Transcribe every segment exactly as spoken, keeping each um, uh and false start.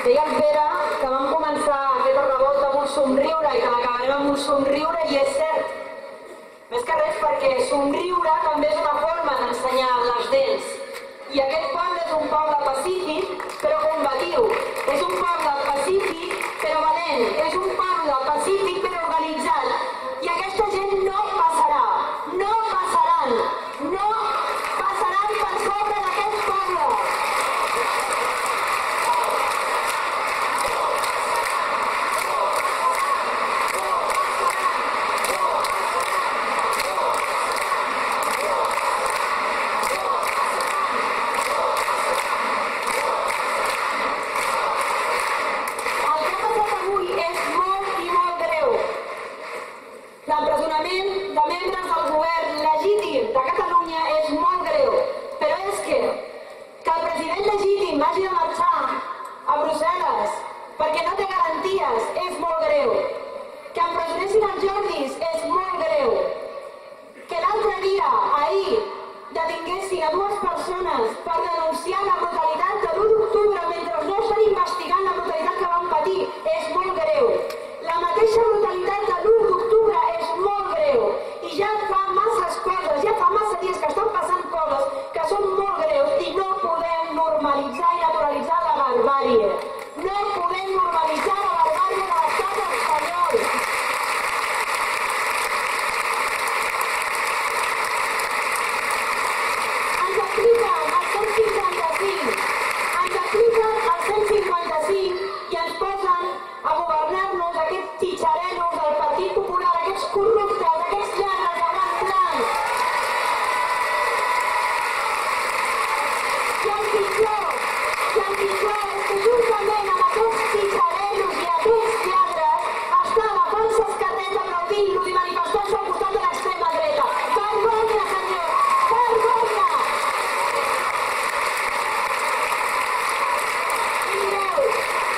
Deia el Pere que vam començar aquesta revolta amb un somriure i que l'acabarem amb un somriure, i és cert. Més que res perquè somriure també és una forma d'ensenyar les dents. I aquest poble és un poble pacífic, però combatiu. És un poble pacífic, però valent. És un poble pacífic, però organitzat. I aquesta gent no passarà. No passaran. No passaran per sobre d'aquest poble. L'empresonament de membres del govern legítim de Catalunya és molt greu, però és que que el president legítim hagi de marxar a Brussel·les perquè no té garanties és molt greu, que empresonessin els Jordis és molt greu, que l'altre dia, ahir, detinguessin a dues persones per denunciar la brutalitat de l'u d'octubre mentre no estan investigant la brutalitat que van patir és molt greu. La mateixa brutalitat de l'u d'octubre és molt greu i ja fa masses coses, ja fa massa dies que estan passant coses que són molt greus i no podem normalitzar i naturalitzar la barbàrie. No podem normalitzar la barbàrie de l'estat espanyol. Ens apliquen el cent i cinquanta-cinc, ens apliquen el cent i cinquanta-cinc i ens posen a governar-nos aquests xitxarenos del Partit Popular, aquests corruptes, aquests lladres de blanc blanc. I el pitjor, i el pitjor és que juntament amb aquests xitxarenos i aquests lladres està la falsa esquerreta aplaudint-los i manifestant-se al costat de l'extrema dreta. Vergonya, senyor! Vergonya! I mireu,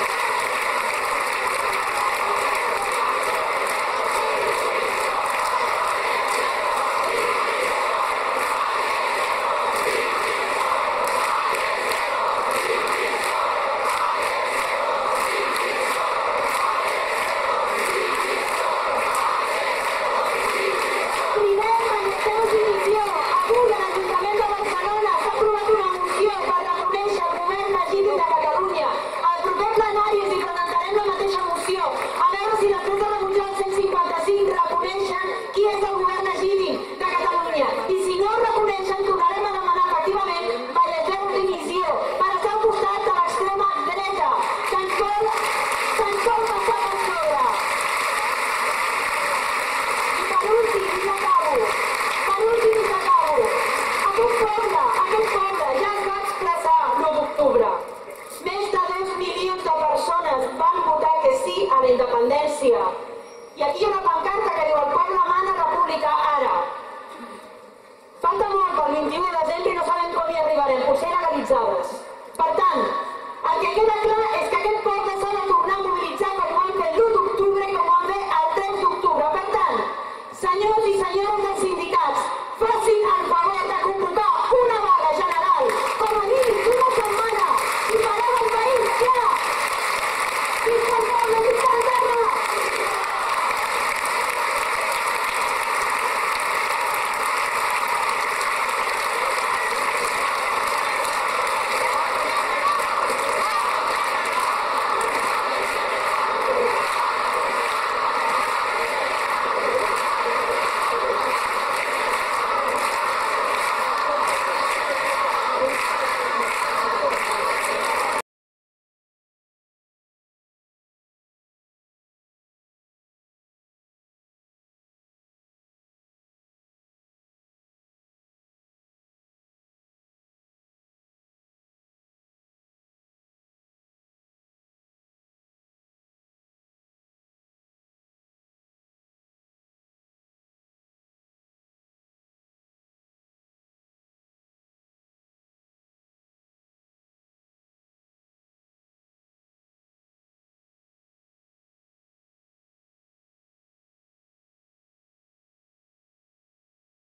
independència. I aquí hi ha una pancarta que diu el poble mana, república ara. Falta molt pel vint-i-u de desembre i no sabem com hi arribarem, potser legalitzades. Per tant, el que queda clar és que aquest